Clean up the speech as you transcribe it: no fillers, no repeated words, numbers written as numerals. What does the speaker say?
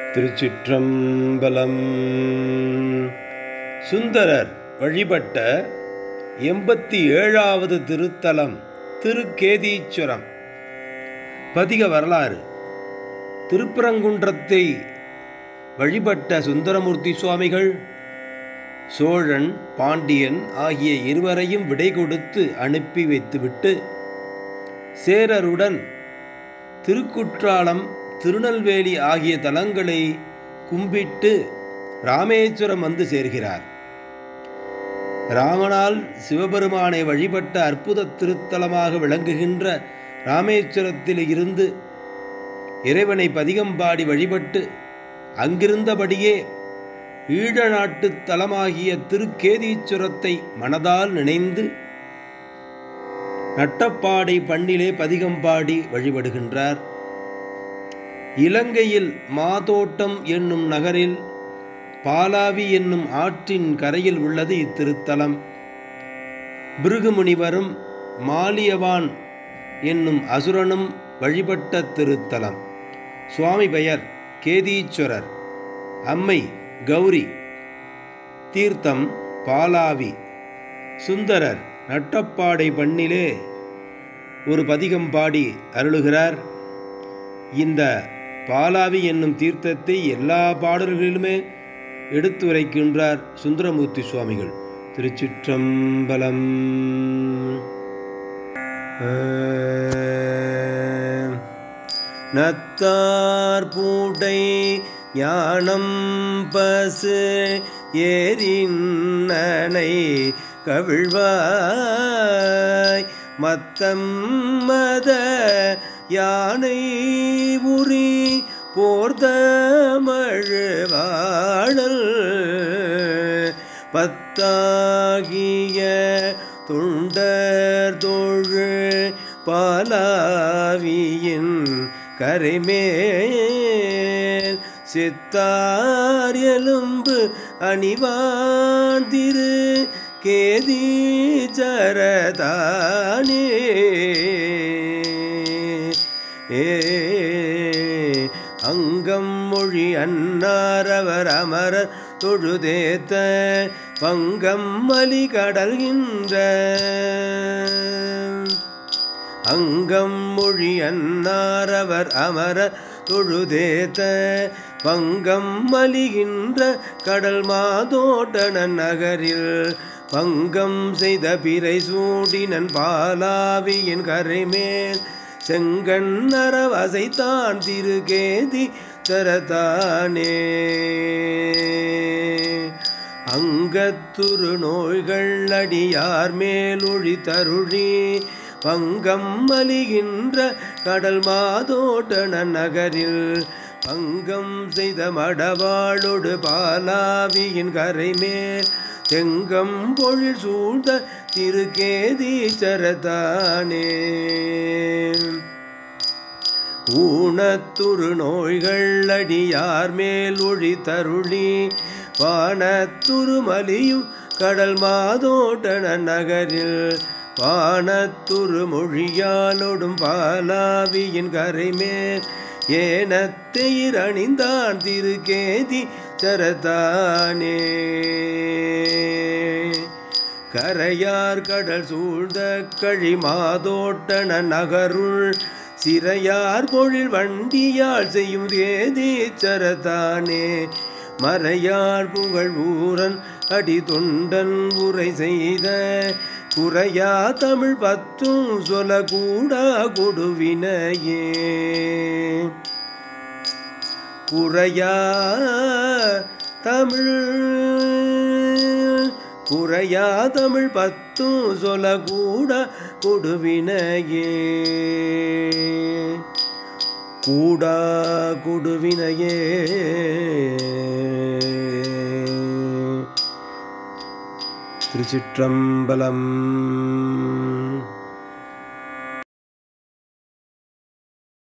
திருச்சிற்றம்பலம். சுந்தரர் வழிபட்ட 87வது திருத்தலம் திருக்கேதீச்சுரம். பதிக வரலாறு. திருப்பரங்குன்றத்தை வழிபட்ட சுந்தரமூர்த்தி சுவாமிகள் சோழன், பாண்டியன் ஆகிய இருவரையும் விடை கொடுத்து அனுப்பி வைத்துவிட்டு சேரருடன் திருக்குற்றாலம், திருநெல்வேலி ஆகிய தலங்களை கும்பிட்டு ராமேஸ்வரம் வந்து சேர்கிறார். ராமனால் சிவபெருமானை வழிபட்ட அற்புத திருத்தலமாக விளங்குகின்ற ராமேஸ்வரத்தில் இருந்து இறைவனை பதிகம்பாடி வழிபட்டு அங்கிருந்தபடியே ஈழ நாட்டு தலமாகிய திருக்கேதீச்சுரத்தை மனதால் நினைந்து நட்டப்பாடை பண்ணிலே பதிகம்பாடி வழிபடுகின்றார். இலங்கையில் மாதோட்டம் என்னும் நகரில் பாலாவி என்னும் ஆற்றின் கரையில் உள்ளது இத்திருத்தலம். பிருகுமுனிவரும் மாலியவான் என்னும் அசுரனும் வழிபட்ட திருத்தலம். சுவாமி பெயர் கேதீச்சுரர், அம்மை கௌரி, தீர்த்தம் பாலாவி. சுந்தரர் நட்டப்பாடை பண்ணிலே ஒரு பதிகம் பாடி அருளுகிறார். இந்த பாலாவி என்னும் தீர்த்தத்தை எல்லா பாடல்களிலுமே எடுத்துரைக்கின்றார் சுந்தரமூர்த்தி சுவாமிகள். திருச்சிற்றம்பலம். நத்தார் பூடை ஞானம் பசு ஏரின்னனை கவிழ்வாய் மத்தம் மத யானை உரி போர்தமழ்வாழல் பத்தாகிய தொண்டர் தோழு பாலாவியின் கரைமேல் சித்தார் எலும்பு அணிவாந்திரு கேதீச்சரதானே அங்கம் மொழி அன்னாரவர் அமரர் தொழுதேத்த பங்கம் மலி கடல்கின்ற அங்கம் மொழி அன்னாரவர் அமரர் தொழுதேத்த பங்கம் மலிகின்ற கடல் மாதோட்டனன் நகரில் பங்கம் செய்த பிறை சூடினன் பாலாவியின் கரைமேல் செங்கண் அரவசைத்தான் திருக்கேதி சரதானே அங்கத்துரு நோய்கள் அடியார் மேல் ஒழி தருழி பங்கம் மலிகின்ற கடல் மாதோட்டன நகரில் பங்கம் செய்த மடவாளொடு பாலாவியின் கரைமேல் செங்கம் பொழில் சூழ்ந்த திருக்கேதீச்சரதானே ஊனத்துரு நோய்கள் அடியார் மேல் ஒழி தருளி வானத்துரு மலியும் கடல் மாதோட்டன நகரில் வானத்துரு மொழியாலோடும் பாலாவியின் கரைமேல் ஏனத்தெயிர் அணிந்தான் திருக்கேதி சரதானே கரையார் கடல் சூழ்ந்த கழி மாதோட்டன நகருள் சிறையார் பொழில் வண்டியால் செய்யும் கேதீச்சரதானே மறையார் புகழ் ஊரன் அடி தொண்டன் உரை செய்த குறையா தமிழ் பத்தும் சொல கூடா கொடுவினையே குறையா தமிழ் பத்தும் சொல கூட கொடுவினையே கூடா கொடுவினையே. திருச்சிற்றம்பலம்.